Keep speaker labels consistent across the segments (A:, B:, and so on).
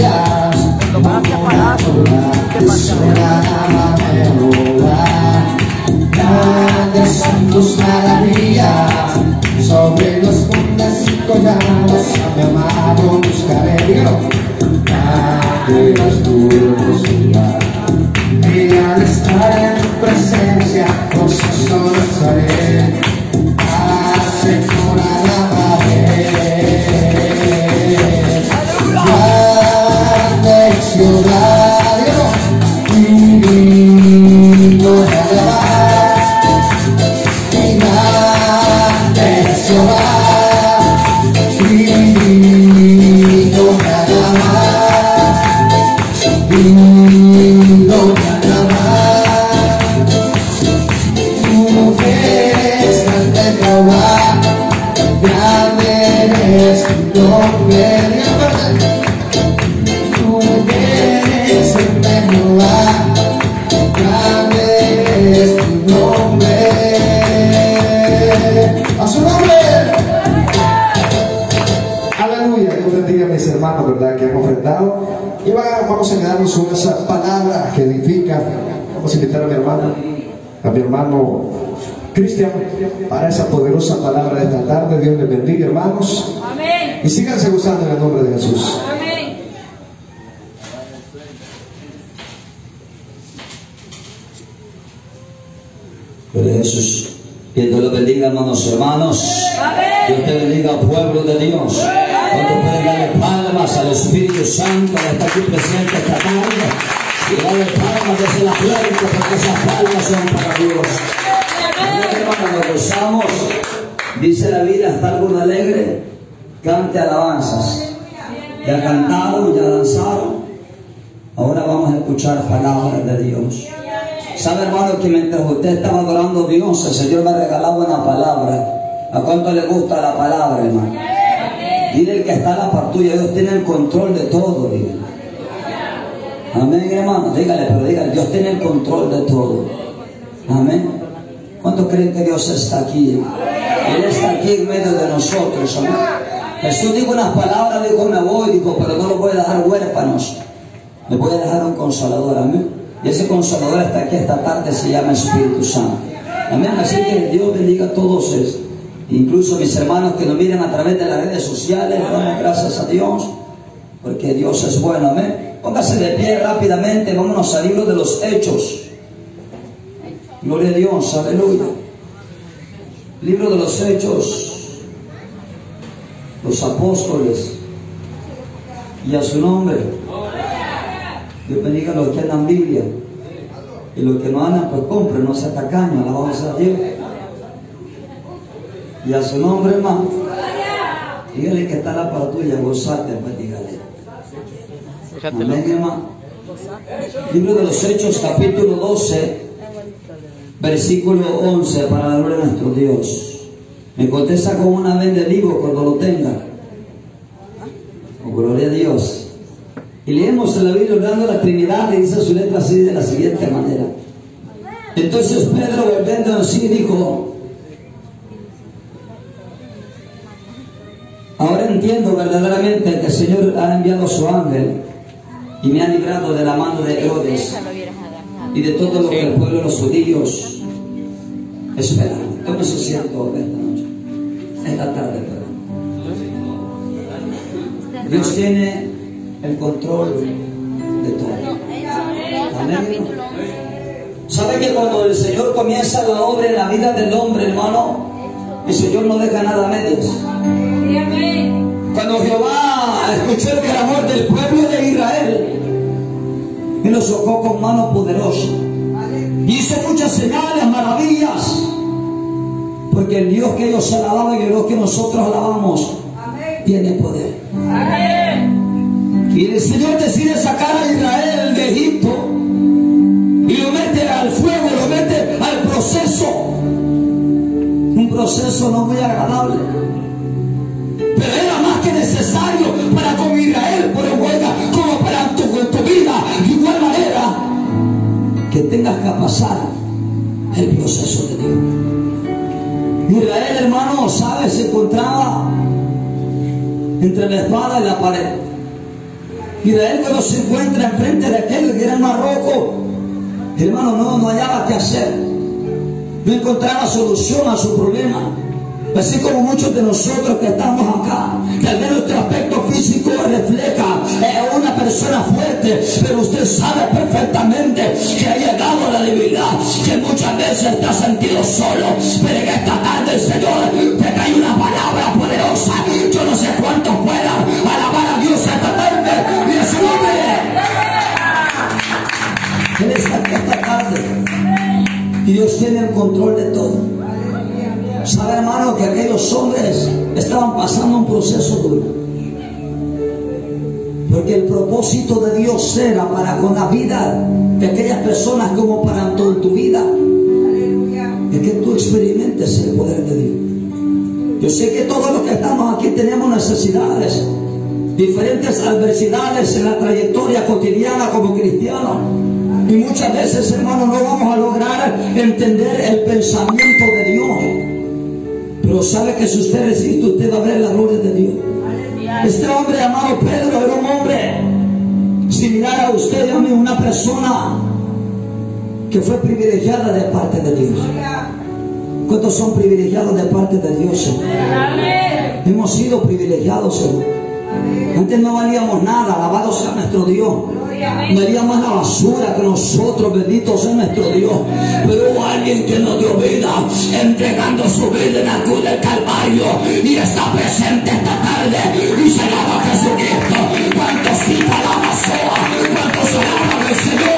A: maravillas, grandes son tus maravillas, sobre los montes y collados a mi amado buscaré. Grande es tu hermosura, y al estar en tu presencia gozoso estaré. Señor, alabaré. Grande ciudad, digno de alabar. Grande ciudad, digno de alabar. Digno de alabar. Tú eres grande Jehová. Grande es tu nombre, tú eres el Jehová, grande es tu nombre, a su nombre. Aleluya, Dios bendiga a mis hermanos, ¿verdad? Que hemos ofrendado y vamos a quedarnos con esa palabra que edifica. Vamos a invitar a mi hermano Cristian, para esa poderosa palabra de esta tarde. Dios les bendiga, hermanos. Amén. Y síganse gozando en el nombre de Jesús. Amén.
B: Gloria a Jesús. Que Dios los bendiga, hermanos y hermanos. Amén. Dios te bendiga, pueblo de Dios. Cuando pueden darle palmas al Espíritu Santo que está aquí presente esta tarde. Y darle palmas desde la frente, porque esas palmas son para Dios. Cuando nos gozamos, dice la Biblia, está algo alegre, cante alabanzas. Ya cantaron, ya danzaron. Ahora vamos a escuchar palabras de Dios. ¿Sabe, hermano, que mientras usted estaba adorando a Dios, el Señor me regalaba una palabra? ¿A cuánto le gusta la palabra, hermano? Dile el que está a la par tuya, Dios tiene el control de todo, dígale. Amén, hermano, dígale, pero dígale, Dios tiene el control de todo. Amén. ¿Cuántos creen que Dios está aquí? Él está aquí en medio de nosotros. Amén. Jesús dijo unas palabras, dijo, me voy, dijo, pero no los voy a dejar huérfanos. Les voy a dejar un consolador. Amén. Y ese consolador está aquí esta tarde, se llama Espíritu Santo. Amén. Así que Dios bendiga a todos, incluso mis hermanos que nos miran a través de las redes sociales. Damos gracias a Dios, porque Dios es bueno. Amén. Póngase de pie rápidamente, vámonos al libro de los Hechos. Gloria a Dios, aleluya. Libro de los Hechos, los apóstoles, y a su nombre. Dios bendiga a los que andan Biblia, y los que no andan, pues compren, no se tacaños, alabamos a Dios. Y a su nombre, hermano. Dígale que está la para tuya, gozate, pues dígale. Amén, hermano. Libro de los Hechos, capítulo 12. Versículo 11, para la gloria de nuestro Dios. Me contesta con una vez de libro cuando lo tenga. Oh, gloria a Dios. Y leemos en la Biblia orando a la Trinidad, y dice su letra así de la siguiente manera. Entonces Pedro, volviendo en sí, dijo: ahora entiendo verdaderamente que el Señor ha enviado a su ángel y me ha librado de la mano de Herodes y de todo lo que el pueblo de los judíos espera. ¿Cómo se siente esta noche? Esta tarde, perdón. Dios tiene el control de todo. Amén. ¿Sabe que cuando el Señor comienza la obra en la vida del hombre, hermano, el Señor no deja nada a medias? Cuando Jehová escuchó el clamor del pueblo de Israel, y lo socó con mano poderosa, hizo muchas señales, maravillas, porque el Dios que ellos alababan y el Dios que nosotros alabamos tiene poder. Y el Señor decide sacar a Israel de Egipto y lo mete al fuego, lo mete al proceso, un proceso no muy agradable, pero era más que necesario para con Israel, por igual como para tu vida, de igual manera que tengas que pasar el proceso de Dios. Israel, hermano, ¿sabe? Se encontraba entre la espada y la pared. Israel, cuando se encuentra enfrente de aquel gran mar rojo, hermano, no hallaba qué hacer. No encontraba solución a su problema. Así como muchos de nosotros que estamos acá, tal vez nuestro aspecto físico refleja una persona fuerte, pero usted sabe perfectamente que ha llegado la debilidad, que muchas veces te has sentido solo, pero en esta tarde el Señor te trae una palabra poderosa. Yo no sé cuántos puedan alabar a Dios esta tarde y a su nombre. Él está aquí esta tarde y Dios tiene el control de todo. Sabe, hermano, que aquellos hombres estaban pasando un proceso duro, porque el propósito de Dios era para con la vida de aquellas personas como para toda tu vida, es que tú experimentes el poder de Dios. Yo sé que todos los que estamos aquí tenemos necesidades, diferentes adversidades en la trayectoria cotidiana como cristianos, y muchas veces, hermano, no vamos a lograr entender el pensamiento de Dios. Pero sabe que si usted resiste, usted va a ver la gloria de Dios. Este hombre llamado Pedro era un hombre similar a usted y a mí, una persona que fue privilegiada de parte de Dios. ¿Cuántos son privilegiados de parte de Dios? Hemos sido privilegiados, Señor. Antes no valíamos nada, alabado sea nuestro Dios. Valía más la basura que nosotros, bendito sea nuestro Dios. Pero hubo alguien que nos dio vida, entregando su vida en la cruz del Calvario, y está presente esta tarde y se llama Jesucristo. ¿Cuántos sí alaban a Soa? ¿Cuántos alaban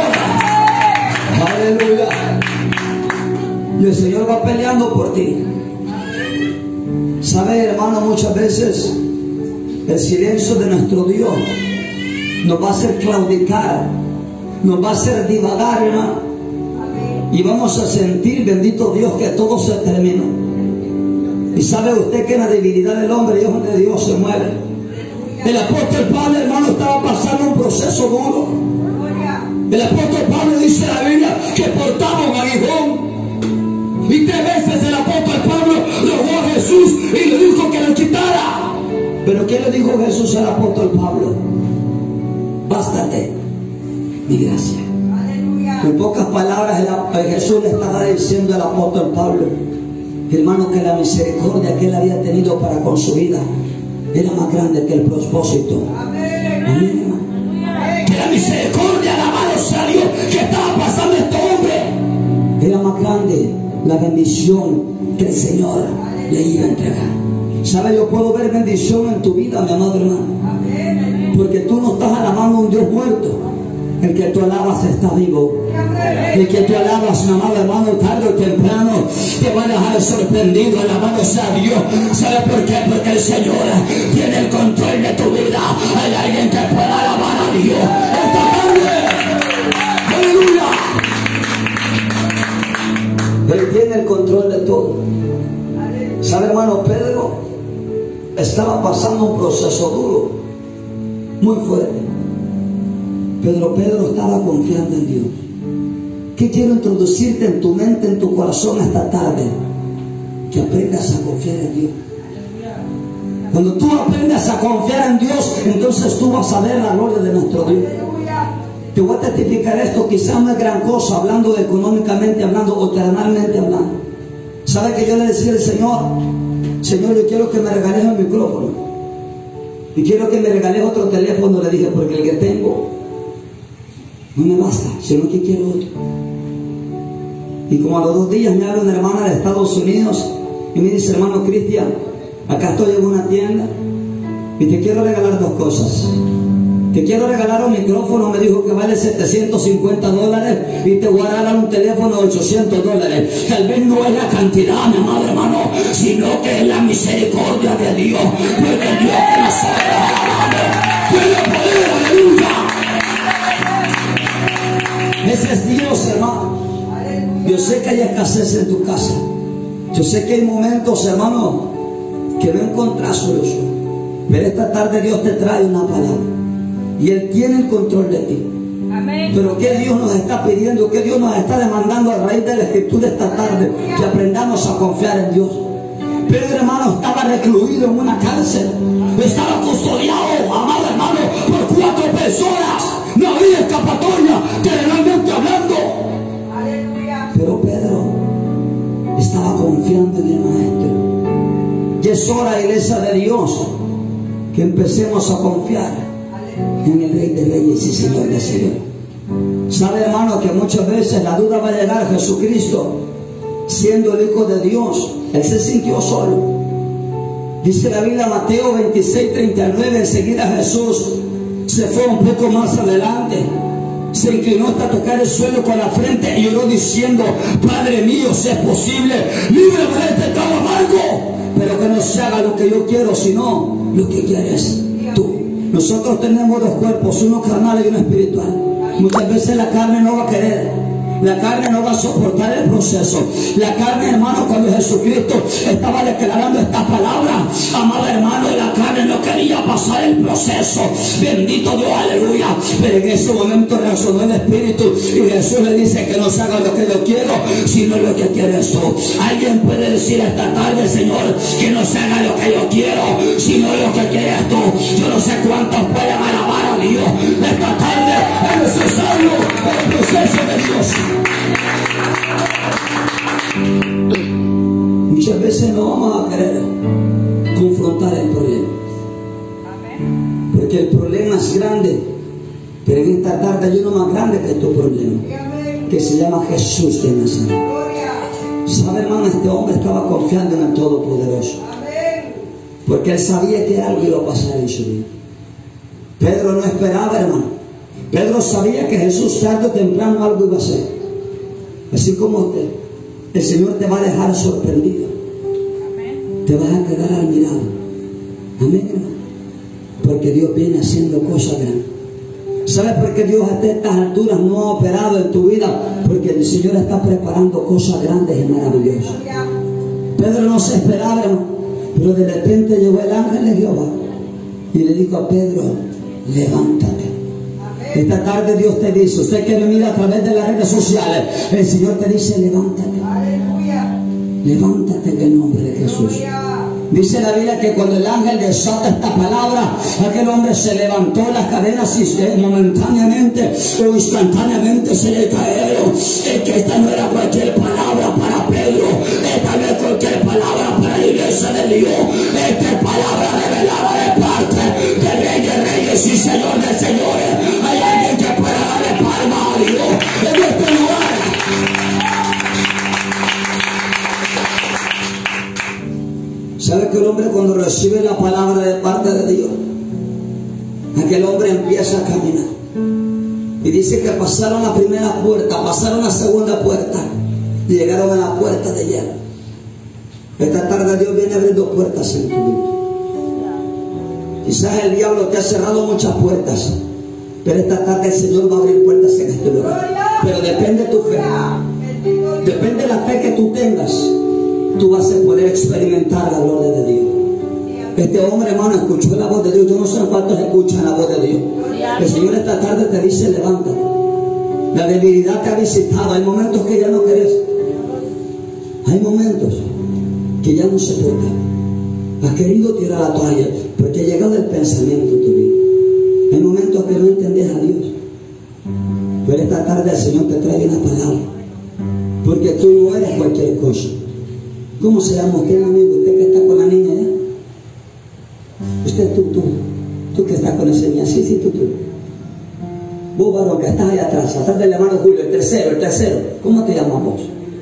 B: al Señor? Aleluya. Y el Señor va peleando por ti. ¿Sabe, hermano? Muchas veces el silencio de nuestro Dios nos va a hacer claudicar, nos va a hacer divagar, hermano. Y vamos a sentir, bendito Dios, que todo se terminó. Y sabe usted que en la debilidad del hombre es donde Dios se mueve. El apóstol Pablo, hermano, estaba pasando un proceso duro. El apóstol Pablo dice en la Biblia que portaba un aguijón. Y 3 veces el apóstol Pablo rogó a Jesús y le dijo que lo quitara. Pero ¿qué le dijo Jesús al apóstol Pablo? Bástate mi gracia. En pocas palabras, Jesús le estaba diciendo al apóstol Pablo, hermano, que la misericordia que él había tenido para con su vida era más grande que el propósito. Amén, hermano. Que la misericordia, alabado sea Dios, que estaba pasando este hombre, era más grande la bendición que el Señor le iba a entregar. ¿Sabe? Yo puedo ver bendición en tu vida, mi amado hermano, porque tú no estás alabando a un Dios muerto. El que tú alabas está vivo. El que tú alabas, mi amado hermano, tarde o temprano te va a dejar sorprendido. Alabado sea Dios. ¿Sabe por qué? Porque el Señor tiene el control de tu vida. Hay alguien que pueda alabar a Dios esta tarde. ¡Aleluya! Él tiene el control de todo. ¿Sabe, hermano? Pedro estaba pasando un proceso duro, muy fuerte. Pedro estaba confiando en Dios. ¿Qué quiero introducirte en tu mente, en tu corazón esta tarde? Que aprendas a confiar en Dios. Cuando tú aprendas a confiar en Dios, entonces tú vas a ver la gloria de nuestro Dios. Te voy a testificar esto, quizás no es gran cosa, hablando económicamente hablando o terrenalmente hablando. ¿Sabe que yo le decía al Señor, Señor, yo quiero que me regales el micrófono y quiero que me regales otro teléfono? Le dije, porque el que tengo no me basta, sino que quiero otro. Y como a los 2 días me habla una hermana de Estados Unidos y me dice, hermano Cristian, acá estoy en una tienda y te quiero regalar 2 cosas. Te quiero regalar un micrófono, me dijo que vale $750, y te voy a regalar un teléfono de $800. Tal vez no es la cantidad, mi amado hermano, sino que es la misericordia de Dios, porque el Dios que nosotros alabamos tiene poder, aleluya. Ese es Dios, hermano. Yo sé que hay escasez en tu casa. Yo sé que hay momentos, hermano, que no encontrás solución. Pero esta tarde Dios te trae una palabra. Y Él tiene el control de ti. Amén. Pero ¿qué Dios nos está pidiendo? ¿Qué Dios nos está demandando a raíz de la escritura esta tarde? Que aprendamos a confiar en Dios. Pedro, hermano, estaba recluido en una cárcel. Estaba custodiado, amado hermano, por 4 personas. Es hora, iglesia de Dios, que empecemos a confiar en el Rey de Reyes y Señor de Señores. Sabe, hermano, que muchas veces la duda va a llegar a Jesucristo. Siendo el Hijo de Dios, Él se sintió solo. Dice la Biblia, Mateo 26:39, enseguida Jesús se fue un poco más adelante, se inclinó hasta tocar el suelo con la frente y lloró diciendo: Padre mío, si es posible, líbrame de este tan amargo, pero que no se haga lo que yo quiero, sino lo que quieres tú. Nosotros tenemos dos cuerpos, uno carnal y uno espiritual. Muchas veces la carne no va a querer, la carne no va a soportar el proceso. La carne, hermano, cuando Jesucristo estaba declarando esta palabra, amado hermano, la carne no quería pasar el proceso. Bendito Dios, aleluya. Pero en ese momento resonó el Espíritu y Jesús le dice que no se haga lo que yo quiero, sino lo que quieres tú. Alguien puede decir esta tarde: Señor, que no se haga lo que yo quiero, sino lo que quieres tú. Yo no sé cuántos pueden alabar a Dios. Esta tarde es necesario el proceso de Dios. Muchas veces no vamos a querer confrontar el problema, porque el problema es grande, pero en esta tarde hay uno más grande que tu problema, que se llama Jesús de Nazaret. ¿Sabe, hermano? Este hombre estaba confiando en el Todopoderoso, porque él sabía que algo iba a pasar en su vida. Pedro no esperaba, hermano. Pedro sabía que Jesús tarde o temprano algo iba a hacer. Así como usted, el Señor te va a dejar sorprendido. Amén. Te vas a quedar admirado. Amén, hermano. Porque Dios viene haciendo cosas grandes. ¿Sabes por qué Dios hasta estas alturas no ha operado en tu vida? Porque el Señor está preparando cosas grandes y maravillosas. Pedro no se esperaba, hermano, pero de repente llegó el ángel de Jehová y le dijo a Pedro: levántate. Esta tarde Dios te dice, usted que me mira a través de las redes sociales, el Señor te dice: levántate. Aleluya. Levántate en el nombre de Jesús. Dice la Biblia que cuando el ángel desata esta palabra, aquel hombre se levantó, las cadenas y momentáneamente o instantáneamente se le cayeron. Es que esta no era cualquier palabra para Pedro, esta no es cualquier palabra para la iglesia de Dios. Esta es palabra revelada de parte del Rey de Reyes y Señor de Señores. Hay alguien que pueda darle palma a Dios en este lugar. ¿Sabe que el hombre, cuando recibe la palabra de parte de Dios, aquel hombre empieza a caminar? Y dice que pasaron la primera puerta, pasaron la segunda puerta y llegaron a la puerta de hierro. Esta tarde Dios viene abriendo puertas en tu vida. Quizás el diablo te ha cerrado muchas puertas, pero esta tarde el Señor va a abrir puertas en este lugar. Pero depende de tu fe, depende de la fe que tú tengas. Tú vas a poder experimentar la gloria de Dios. Este hombre, hermano, escuchó la voz de Dios. Yo no sé cuántos escuchan la voz de Dios. El Señor esta tarde te dice: levántate. La debilidad te ha visitado. Hay momentos que ya no querés. Hay momentos que ya no se puede. Has querido tirar la toalla porque ha llegado el pensamiento en tu vida. Hay momentos que no entendés a Dios. Pero esta tarde el Señor te trae una palabra, porque tú no eres cualquier cosa. ¿Cómo se llama usted, amigo? Usted que está con la niña, ¿ya? Usted, tú que estás con esa niña. Sí, tú. Vos, varón, que estás allá atrás del hermano Julio, el tercero. ¿Cómo te llamas vos?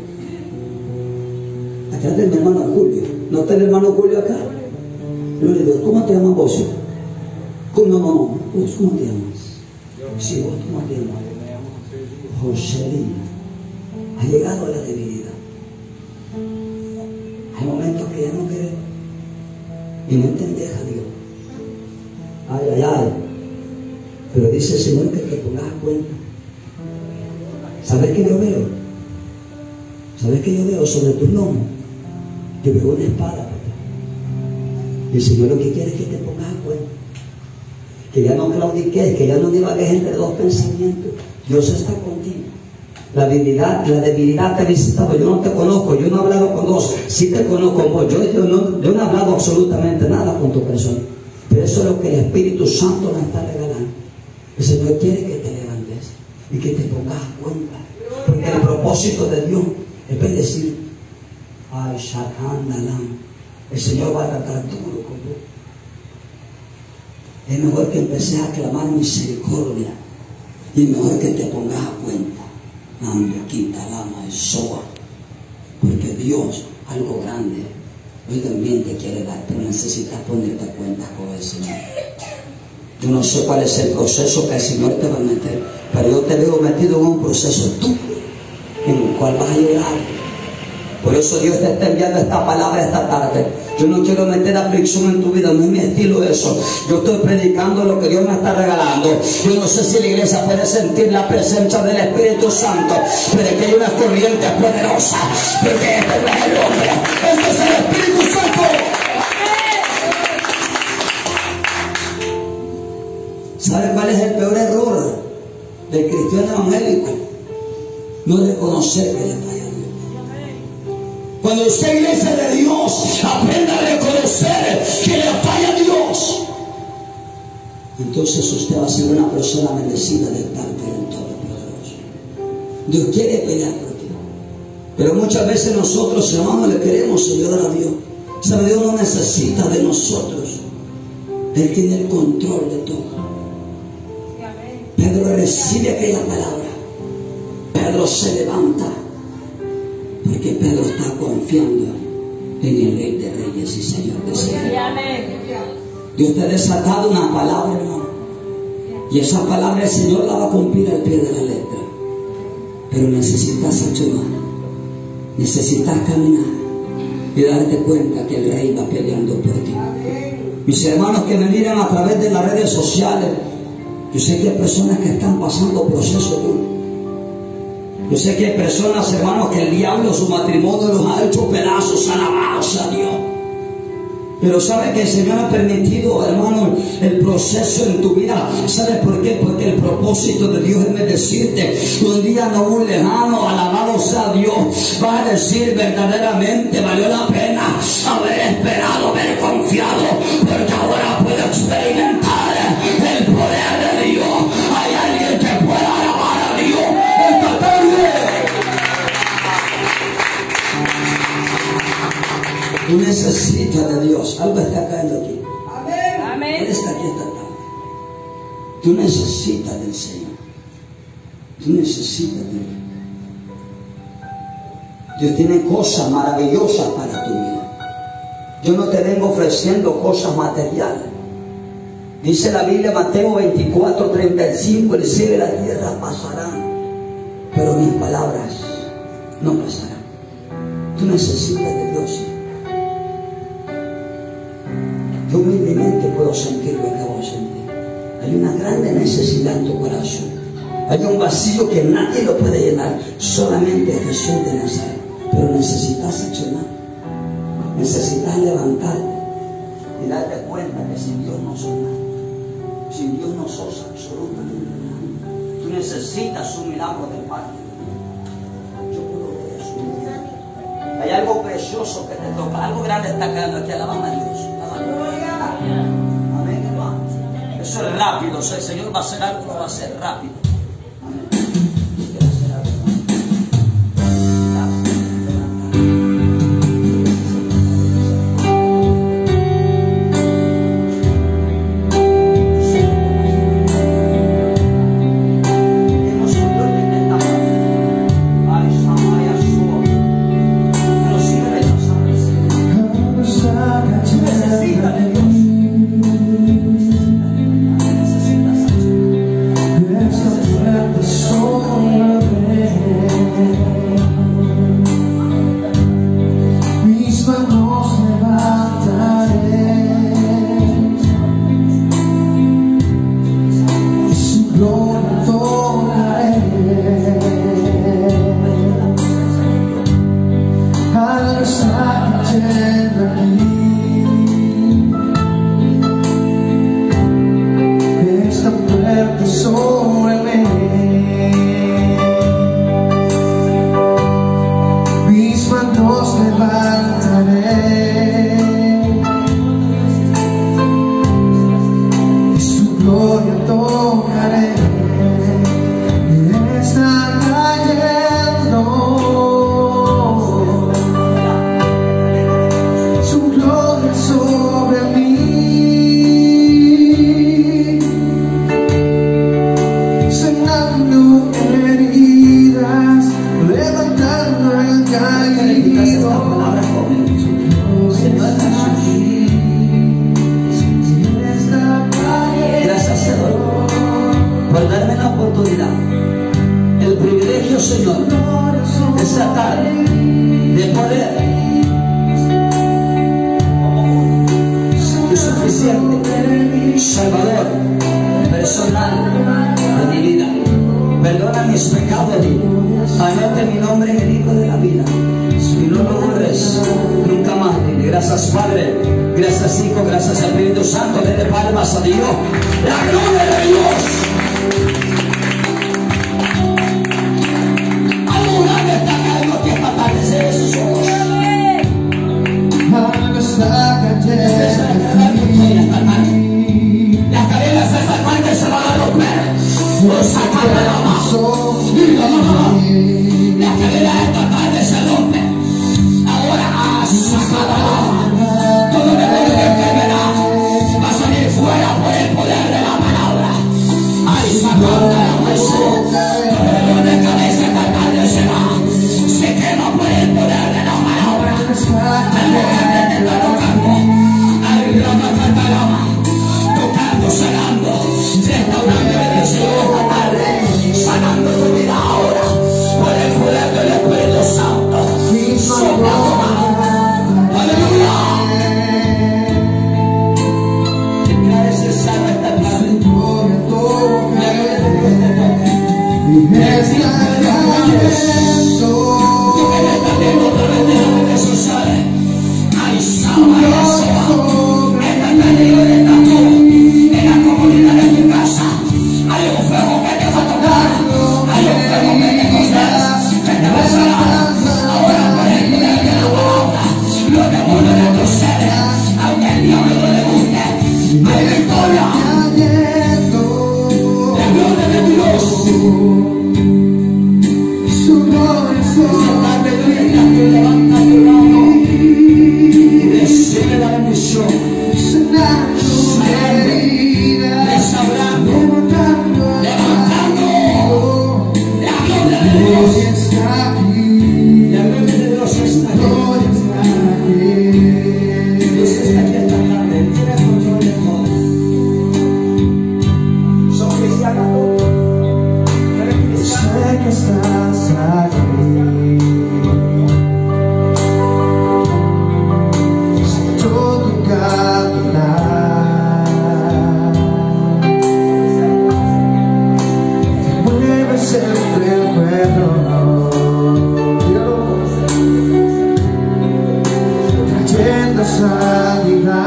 B: Atrás del hermano Julio. ¿No está el hermano Julio acá? Yo le digo: ¿cómo te llamas vos? No. ¿Vos cómo te llamas? Sí, vos, ¿cómo te llamas? José. Ha llegado a la debilidad. Hay momentos que ya no querés y no entendés a Dios. Ay. Pero dice el Señor que te pongas a cuenta. ¿Sabes qué yo veo? ¿Sabes qué yo veo sobre tus lomos? Yo veo una espada, papá. Y el Señor lo que quiere es que te pongas a cuenta. Que ya no claudiques, que ya no divagues entre dos pensamientos. Dios está contigo. La debilidad te ha visitado. Yo no te conozco, yo no he hablado con vos. Sí te conozco vos. Yo no he hablado absolutamente nada con tu persona. Pero eso es lo que el Espíritu Santo nos está regalando. El Señor quiere que te levantes y que te pongas a cuenta. Porque el propósito de Dios es decir: ay, Shakandalam, el Señor va a tratar duro conmigo. Es mejor que empecé a clamar misericordia y es mejor que te pongas a cuenta. Quita, lama y soa, porque Dios, algo grande, hoy también te quiere dar, pero necesitas ponerte a cuenta con el Señor. Yo no sé cuál es el proceso que el Señor te va a meter, pero yo te veo metido en un proceso tú, en el cual vas a llorar. Por eso Dios te está enviando esta palabra esta tarde. Yo no quiero meter aflicción en tu vida, no es mi estilo eso. Yo estoy predicando lo que Dios me está regalando. Yo no sé si la iglesia puede sentir la presencia del Espíritu Santo, pero es que hay una corriente poderosa, porque este no es el hombre, este es el Espíritu Santo. ¿Sabe cuál es el peor error del cristiano evangélico? No reconocer que le falla a Dios. Cuando usted, iglesia de Dios, aprenda a reconocer que le falla a Dios, entonces usted va a ser una persona bendecida del parte del Todopoderoso. Dios quiere pelear por ti, pero muchas veces nosotros, hermanos, le queremos ayudar a Dios. ¿Sabe? Dios no necesita de nosotros. Él tiene el control de todo. Pedro recibe aquella palabra. Pedro se levanta, porque Pedro está confiando en el Rey de Reyes y Señor de Señores. Dios te ha desatado una palabra, hermano, y esa palabra el Señor la va a cumplir al pie de la letra. Pero necesitas accionar, necesitas caminar y darte cuenta que el Rey va peleando por ti. Mis hermanos que me miran a través de las redes sociales, yo sé que hay personas que están pasando procesos duros. Yo sé que hay personas, hermanos, que el diablo, su matrimonio los ha hecho pedazos, alabados a Dios. Pero sabe que el Señor ha permitido, hermano, el proceso en tu vida. ¿Sabe por qué? Porque el propósito de Dios es bendecirte. Un día no muy lejano, alabado sea Dios, vas a decir verdaderamente valió la pena haber esperado, haber confiado, porque ahora puedo experimentar el poder de Dios. Hay alguien que pueda alabar a Dios esta tarde. Tú necesitas de Dios. Algo está cayendo aquí. Amén. Él está aquí esta tarde. Tú necesitas del Señor. Tú necesitas de Dios. Dios tiene cosas maravillosas para tu vida. Yo no te vengo ofreciendo cosas materiales. Dice la Biblia, Mateo 24:35, el cielo y la tierra pasarán, pero mis palabras no pasarán. Tú necesitas de Dios. Yo humildemente puedo sentir lo que acabo de sentir. Hay una grande necesidad en tu corazón. Hay un vacío que nadie lo puede llenar, solamente Jesús de Nazaret. Pero necesitas accionar, necesitas levantarte y darte cuenta que sin Dios no sos nada. Sin Dios no sos absolutamente nada. Tú necesitas un milagro del Padre. Yo puedo ver eso. Hay algo precioso que te toca, algo grande está quedando aquí. Alabamos a Dios. Amén, hermano. Eso es rápido. O sea, el Señor va a hacer algo, lo va a hacer rápido. Amén. Quiere hacer algo.
C: Su gloria
B: por darme la oportunidad, el privilegio, Señor, esta tarde de poder y suficiente Salvador personal de mi vida. Perdona mis pecados, anote mi nombre en el libro de la vida y no lo borres nunca más. Gracias, Padre, gracias, Hijo, gracias, Espíritu Santo. Denle palmas a Dios, la gloria de Dios. Alguna vez está cayendo que esta tarde se ve sus ojos. Las cadenas de esta tarde se van a romper. Los sacan de la mano. Las cadenas de esta tarde se rompen. Ahora saca la mano. Todo demonio de enfermedad va a salir fuera por el poder de la palabra. Ay, sacando la mano. Todo demonio de cabeza esta tarde se va. Se quema por el poder de la palabra. El poder de la tocando. Ay, rama, canta rama. Tocando, sanando, restaurando bendición esta tarde, sanando tu vida ahora, por el poder del Espíritu Santo. Sopla tu mano. Aleluya. Era necesario esta tarde. Ay, salva eso. Esta tarde yo le tapo. En la comunidad de tu casa hay un fuego que te va a tocar, hay un fuego que te costará, que te va a sanar. Ahora por el poder de la palabra, los demonios de tu ser, aunque el diablo no le guste, hay victoria. La gloria de Dios. Su gloria, aleluya, levanta tu mano y recibe la bendición. Restaurando, levantando la gloria de Dios. La gloria de Dios está aquí. Dios está aquí esta tarde. Él tiene control de todo. Somos cristianos todos. Sé que estás aquí. Todo caminar. Siempre encuentro trayendo sanidad.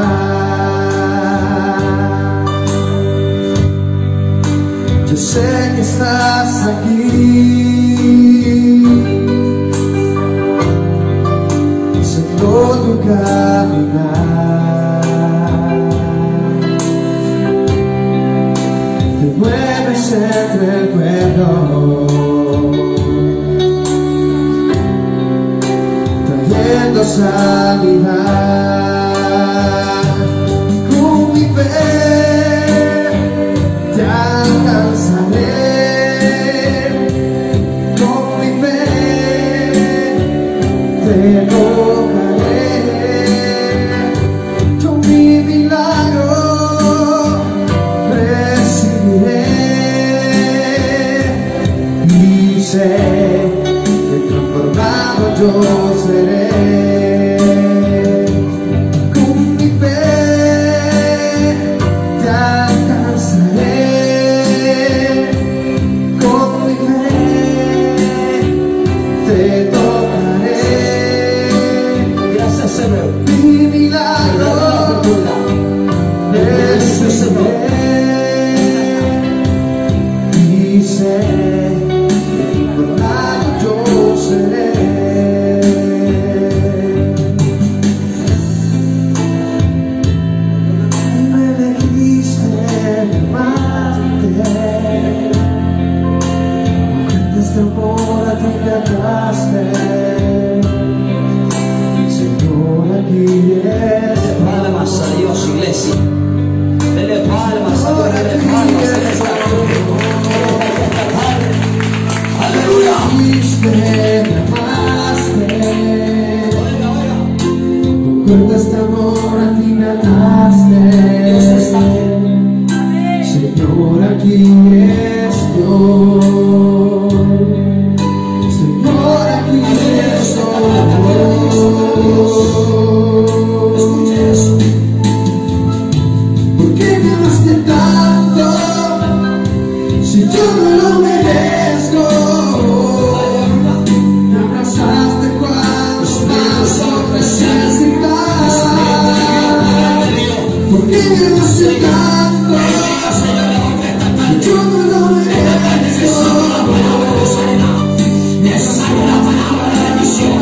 B: Yo sé que estás aquí, siendo tu caminar. Te mueves entre el cuerpo, trayendo sanidad. Con mi fe te alcanzaré, con mi fe te tocaré, con mi milagro recibiré. Y sé que transformado yo seré. Con mi fe te alcanzaré, con mi fe te tocaré. Gracias, Señor. Mi milagro recibiré. Y sé que transformado yo seré. Señor, aquí es. Palmas a Dios, iglesia. Dele palmas a Dios, dele palmas a esta tarde. Aleluya. Con cuerdas de amor a ti me ataste. Dios está aquí. Señor, aquí es.
A: Señor, aquí estoy. Escuche eso. ¿Por qué me amaste tanto si yo no lo merezco? Me abrazaste cuando más lo necesitaba. ¿Por qué me amaste tanto si yo no lo merezco? Necesario la palabra de bendición.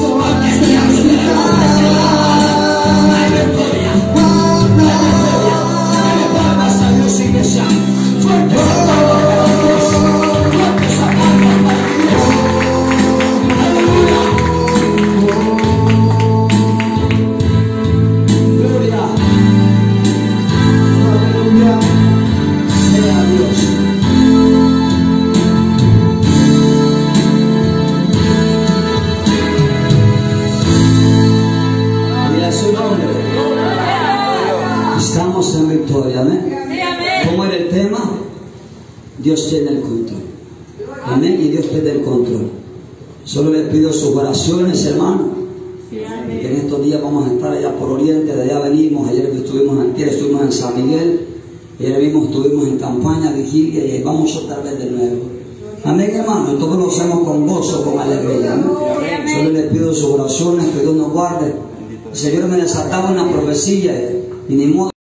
B: Estamos en victoria, amén. ¿Cómo era el tema? Dios tiene el control, amén, y Dios tiene el control. Solo les pido sus oraciones, hermano, que en estos días vamos a estar allá por Oriente. De allá venimos. Ayer estuvimos en San Miguel, ayer mismo estuvimos en campaña, vigilia, y vamos otra vez de nuevo, amén, hermano. Todos lo hacemos con gozo, con alegría, amén. Solo les pido sus oraciones, que Dios nos guarde. El Señor me desataba una profecía y ni modo